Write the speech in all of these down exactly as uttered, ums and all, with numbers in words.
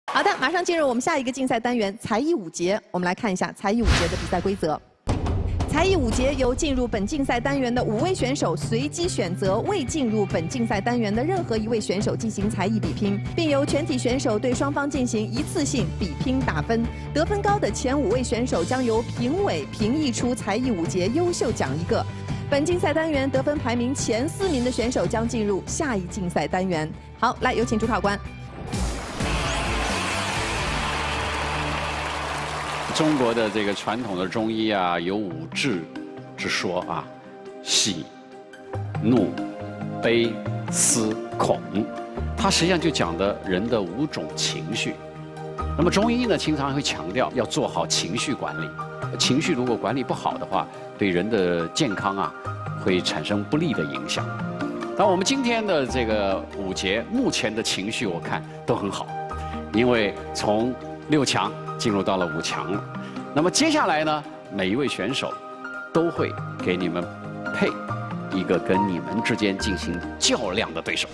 好的，马上进入我们下一个竞赛单元——才艺五节。我们来看一下才艺五节的比赛规则。才艺五节由进入本竞赛单元的五位选手随机选择未进入本竞赛单元的任何一位选手进行才艺比拼，并由全体选手对双方进行一次性比拼打分。得分高的前五位选手将由评委评议出才艺五节优秀奖一个。本竞赛单元得分排名前四名的选手将进入下一竞赛单元。好，来有请主考官。 中国的这个传统的中医啊，有五志之说啊，喜、怒、悲、思、恐，它实际上就讲的人的五种情绪。那么中医呢，经常会强调要做好情绪管理，情绪如果管理不好的话，对人的健康啊会产生不利的影响。但我们今天的这个五节，目前的情绪我看都很好，因为从六强 进入到了五强了，那么接下来呢，每一位选手都会给你们配一个跟你们之间进行较量的对手。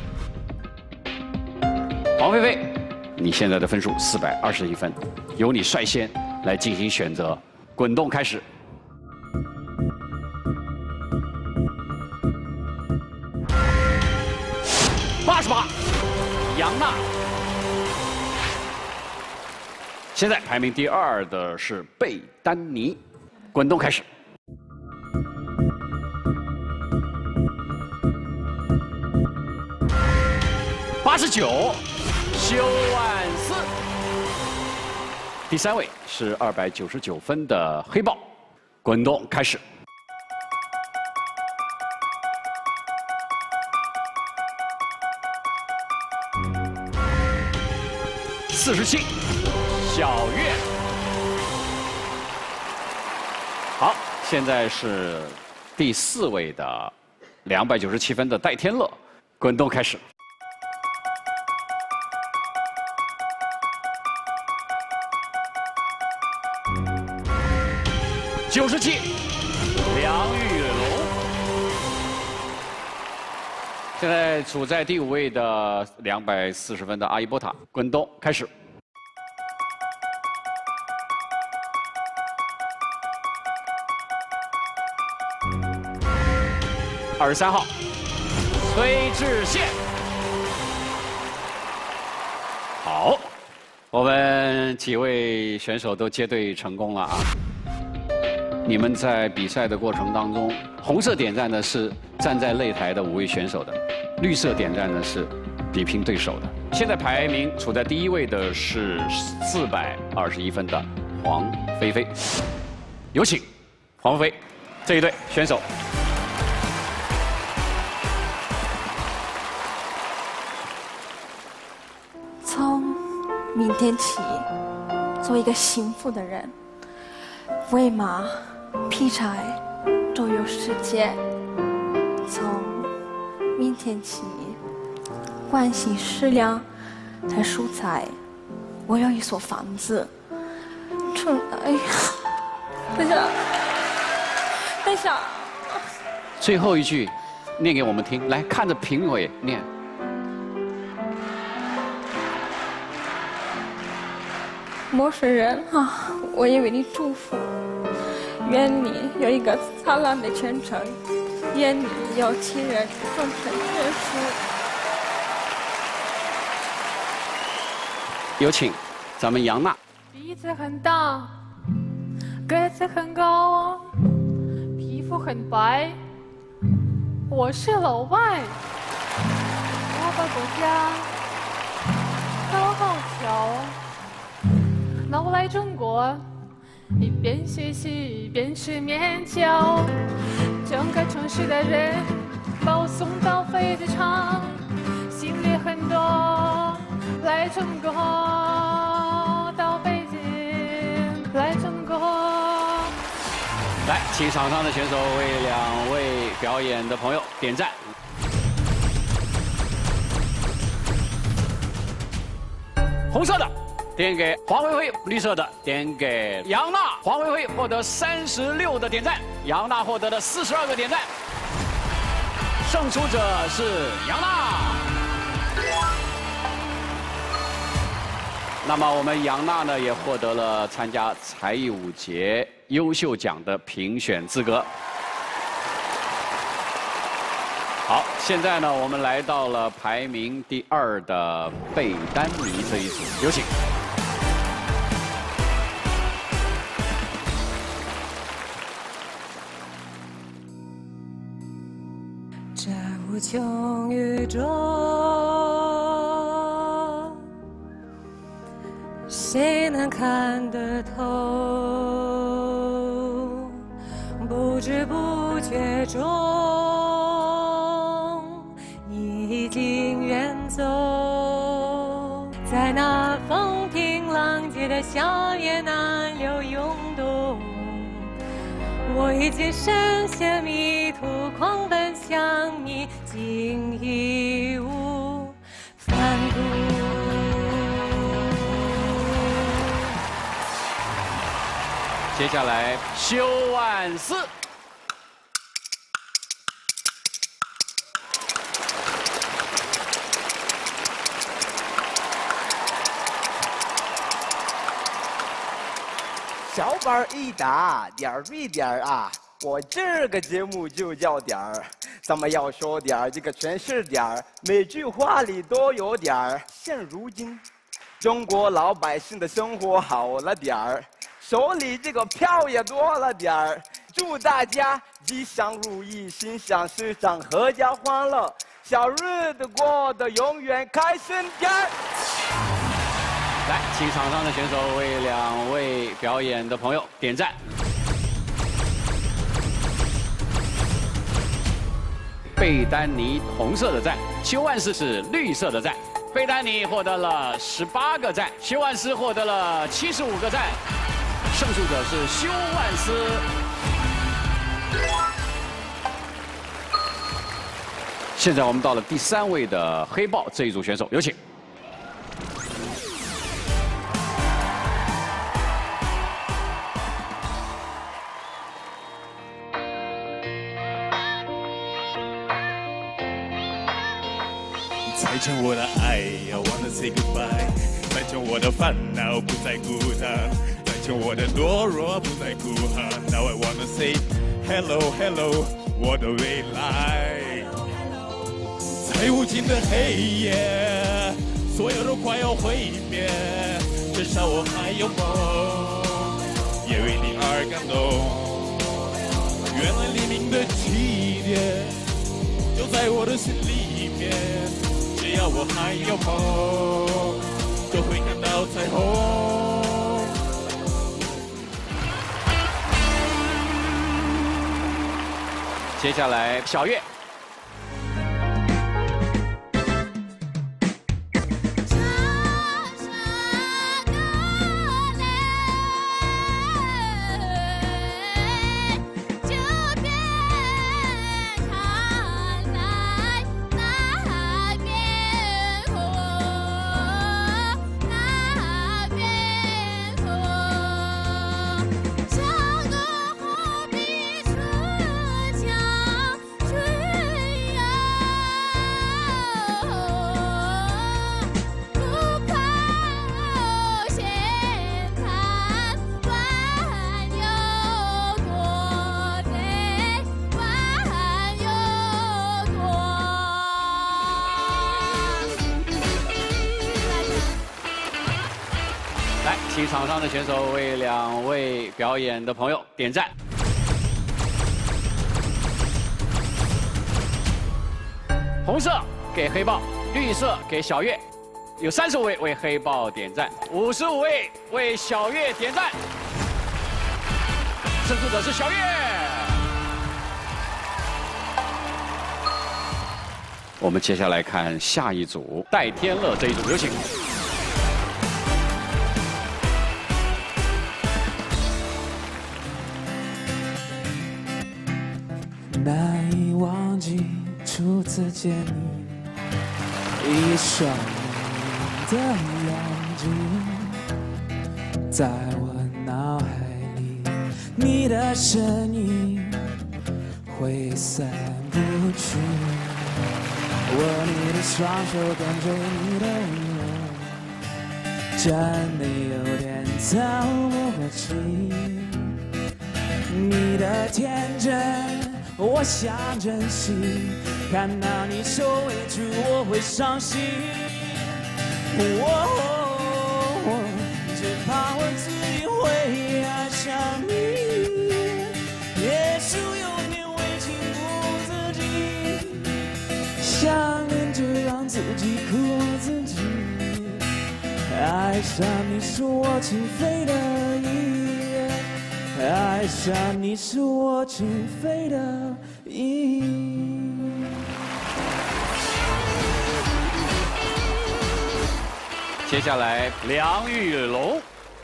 黄菲菲，你现在的分数四百二十一分，由你率先来进行选择，滚动开始。八十八，杨娜。 现在排名第二的是贝丹妮，滚动开始。八十九，修万斯。第三位是二百九十九分的黑豹，滚动开始。四十七。 小月，好，现在是第四位的两百九十七分的戴天乐，滚动开始。九十七，梁玉龙。现在处在第五位的两百四十分的阿伊波塔，滚动开始。 二十三号，崔智宪。好，我们几位选手都接对成功了啊！你们在比赛的过程当中，红色点赞的是站在擂台的五位选手的，绿色点赞的是比拼对手的。现在排名处在第一位的是四百二十一分的黄菲菲，有请黄菲菲这一队选手。 从明天起，做一个幸福的人，喂马、劈柴，周游世界。从明天起，关心食粮，采蔬菜。我有一所房子。春，哎呀，等一下，等一下。 最后一句，念给我们听，来看着评委念。 陌生人啊，我也为你祝福，愿你有一个灿烂的前程，愿你有情人终成眷属。 有请咱们杨娜。 鼻子很大，个子很高，皮肤很白，我是老外，我把国家好好瞧。 那我来中国，一边学习一边吃面条。整个城市的人把我送到飞机场，行李很多，来中国，到北京，来中国。 来，请场上的选手为两位表演的朋友点赞。红色的。 点给黄菲菲，绿色的点给杨娜。黄菲菲获得三十六的点赞，杨娜获得了四十二个点赞。胜出者是杨娜。 那么我们杨娜呢，也获得了参加才艺舞节优秀奖的评选资格。好，现在呢，我们来到了排名第二的贝丹妮这一组，有请。 这无穷宇宙，谁能看得透？不知不觉中，已经远走，在那风平浪静的校园南流涌动。 我已经深陷迷途，狂奔向你，竟义无反顾。 接下来，修万斯。 小板一打，点儿对点儿啊！我这个节目就叫点儿，咱们要说点儿，这个全是点儿，每句话里都有点儿。现如今，中国老百姓的生活好了点儿，手里这个票也多了点儿。祝大家吉祥如意，心想事成，阖家欢乐，小日子过得永远开心点儿。 来，请场上的选手为两位表演的朋友点赞。贝丹妮红色的赞，邱万斯是绿色的赞。贝丹妮获得了十八个赞，邱万斯获得了七十五个赞，胜出者是邱万斯。现在我们到了第三位的黑豹这一组选手，有请。 再见我的爱 ，I wanna say goodbye。再见我的烦恼，不再孤单。再见我的懦弱，不再孤寒。Now I wanna say hello hello， 我的未来。在无尽的黑夜，所有都快要毁灭，至少我还有梦，也为你而感动。原来黎明的起点就在我的心里面。 只要我还有梦，就会看到彩虹。 接下来，小月。请场上的选手为两位表演的朋友点赞。红色给黑豹，绿色给小月，有三十五位为黑豹点赞，五十五位为小月点赞。胜出者是小月。我们接下来看下一组，戴天乐这一组，有请。 难以忘记初次见你，一双你的眼睛，在我脑海里，你的身影挥散不去。握你的双手，跟随你的温柔， 真的有点透不过气。你的天真，我想珍惜。看到你受委屈，我会伤心。我只怕我自己会爱上你。也许有天会情不自禁，想念着让自己苦自己。爱上你是我情非得已，爱上你是我情非得已。 接下来，梁玉龙。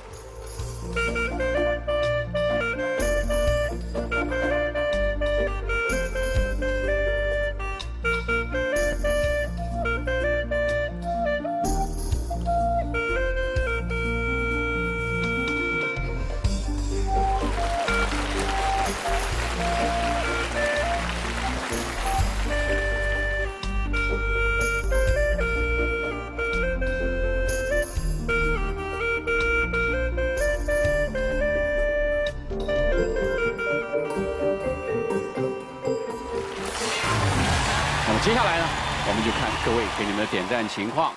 接下来呢，我们就看各位给你们的点赞情况。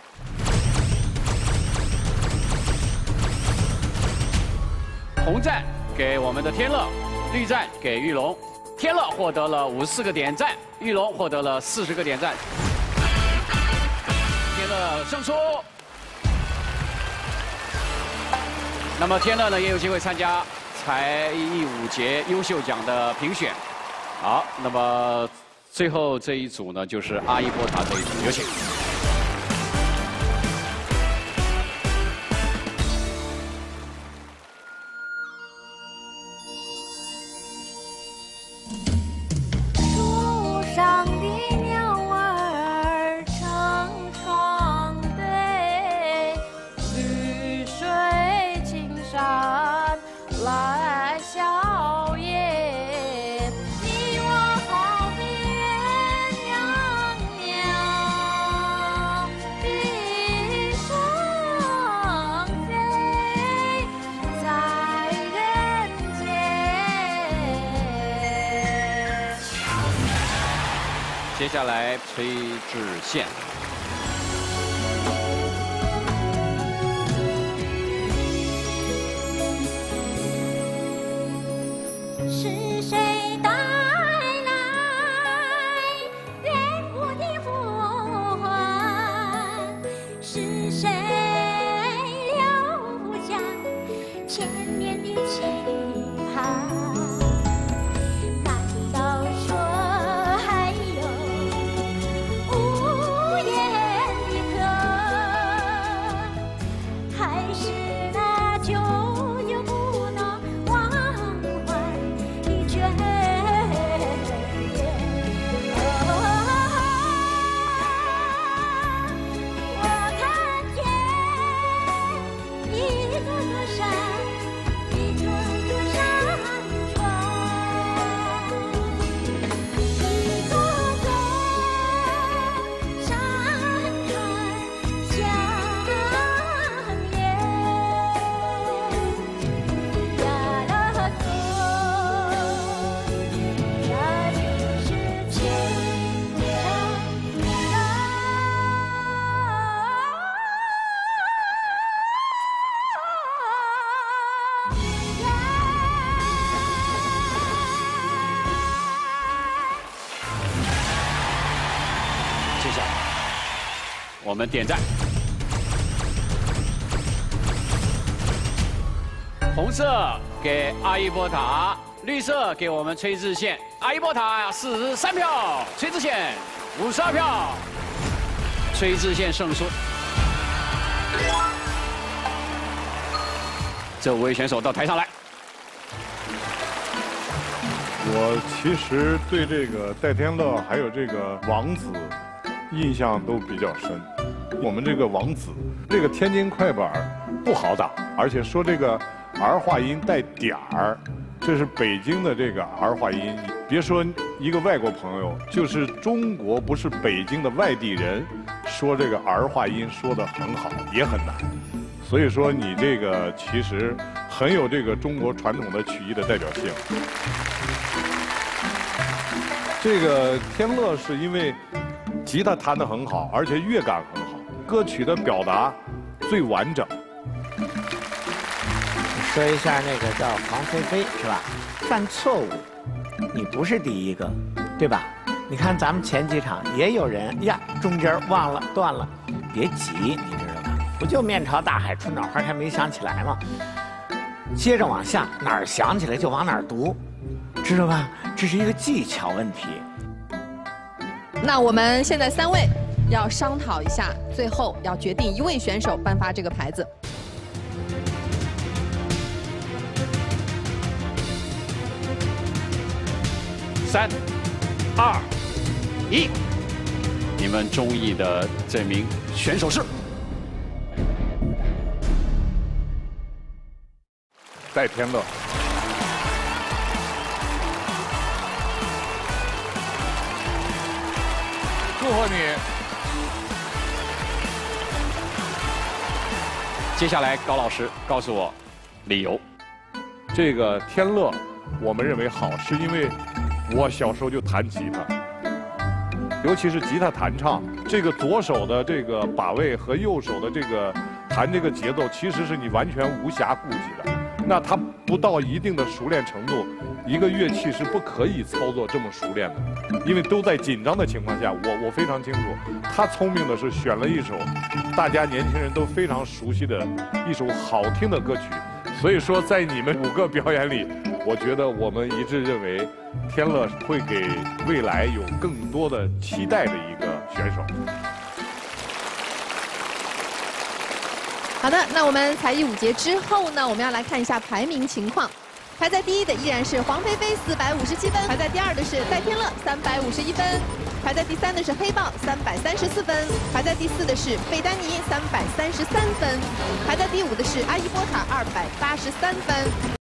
红赞给我们的天乐，绿赞给玉龙。天乐获得了五十四个点赞，玉龙获得了四十个点赞。天乐胜出。那么天乐呢，也有机会参加才艺舞节优秀奖的评选。好，那么。最后这一组呢，就是阿伊波塔这一组，有请。 树上的鸟儿成双对，绿水青山来笑颜。 接下来崔智宪。 是谁带来远古的呼唤？是谁留下千年的期盼？ 我们点赞。红色给阿伊波塔，绿色给我们崔智宪。阿伊波塔四十三票，崔智宪五十二票，崔智宪胜出。这五位选手到台上来。 我其实对这个戴天乐还有这个王子印象都比较深。我们这个王子，这个天津快板不好打，而且说这个儿化音带点儿，这是北京的这个儿化音。别说一个外国朋友，就是中国不是北京的外地人，说这个儿化音说得很好，也很难。 所以说你这个其实很有这个中国传统的曲艺的代表性。这个天乐是因为吉他弹得很好，而且乐感很好，歌曲的表达最完整。 说一下那个叫黄菲菲是吧？犯错误，你不是第一个，对吧？你看咱们前几场也有人呀，中间忘了断了，别急，你知道吧？不就面朝大海，春暖花开没想起来吗？接着往下，哪儿想起来就往哪儿读，知道吧？这是一个技巧问题。 那我们现在三位要商讨一下，最后要决定一位选手颁发这个牌子。 三、二、一，你们中意的这名选手是戴天乐。祝贺你！ 接下来高老师告诉我理由。 这个天乐，我们认为好，是因为我小时候就弹吉他，尤其是吉他弹唱，这个左手的这个把位和右手的这个弹这个节奏，其实是你完全无暇顾及的。那他不到一定的熟练程度，一个乐器是不可以操作这么熟练的，因为都在紧张的情况下。我我非常清楚，他聪明的是选了一首大家年轻人都非常熟悉的一首好听的歌曲。所以说，在你们五个表演里，我觉得我们一致认为，天乐会给未来有更多的期待的一个选手。 好的，那我们才艺五节之后呢，我们要来看一下排名情况。排在第一的依然是黄菲菲，四百五十七分；排在第二的是戴天乐，三百五十一分；排在第三的是黑豹，三百三十四分；排在第四的是贝丹妮，三百三十三分；排在第五的是阿伊波塔，二百八十三分。